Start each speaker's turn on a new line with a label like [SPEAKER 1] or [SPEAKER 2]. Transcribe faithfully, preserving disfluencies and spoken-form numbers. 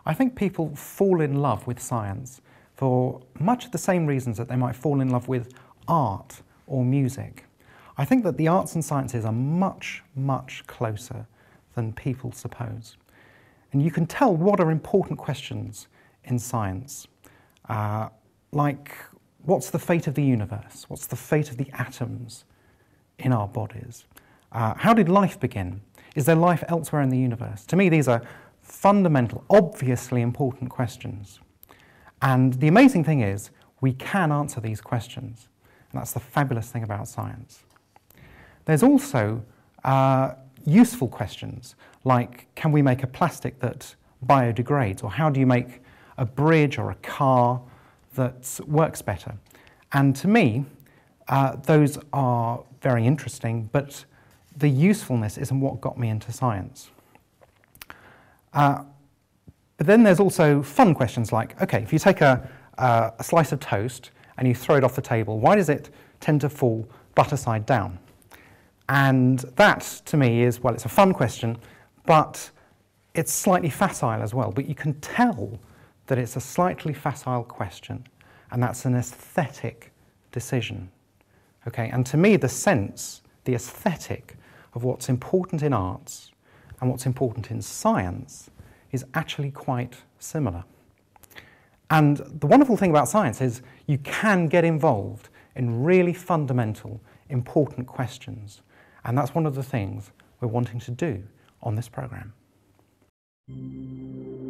[SPEAKER 1] I think people fall in love with science for much the same reasons that they might fall in love with art or music. I think that the arts and sciences are much, much closer than people suppose. And you can tell what are important questions in science, uh, like what's the fate of the universe? What's the fate of the atoms in our bodies? Uh, how did life begin? Is there life elsewhere in the universe? To me, these are fundamental, obviously important questions. And the amazing thing is, we can answer these questions. And that's the fabulous thing about science. There's also uh, useful questions, like can we make a plastic that biodegrades? Or how do you make a bridge or a car that works better? And to me, uh, those are very interesting, but the usefulness isn't what got me into science. Uh, but then there's also fun questions like, okay, if you take a, uh, a slice of toast and you throw it off the table, why does it tend to fall butter side down? And that, to me, is, well, it's a fun question, but it's slightly facile as well. But you can tell that it's a slightly facile question, and that's an aesthetic decision. Okay, and to me, the sense, the aesthetic of what's important in arts and what's important in science is actually quite similar. And the wonderful thing about science is you can get involved in really fundamental, important questions. And that's one of the things we're wanting to do on this programme.